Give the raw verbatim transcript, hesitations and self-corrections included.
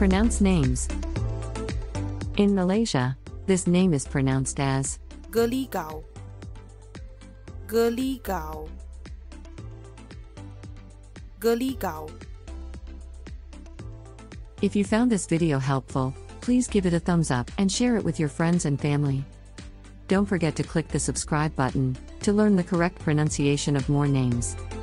Pronounce names. In Malaysia, this name is pronounced as Geligau. Geligau. Geligau. If you found this video helpful, please give it a thumbs up and share it with your friends and family. Don't forget to click the subscribe button to learn the correct pronunciation of more names.